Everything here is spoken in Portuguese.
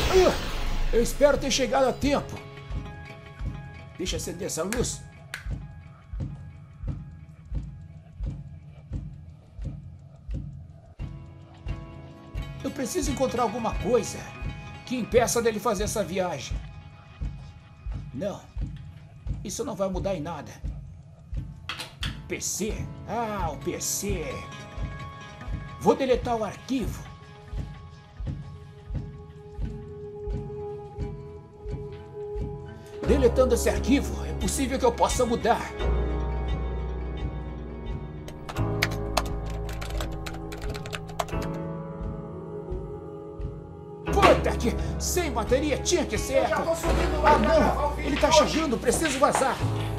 Eu espero ter chegado a tempo. Deixa acender essa luz. Eu preciso encontrar alguma coisa que impeça dele fazer essa viagem. Não. Isso não vai mudar em nada. PC? Ah, o PC. Vou deletar o arquivo. Deletando esse arquivo, é possível que eu possa mudar. Puta que... Sem bateria tinha que ser. Eu já tô subindo lá. Ah, não! Ele tá chegando, preciso vazar.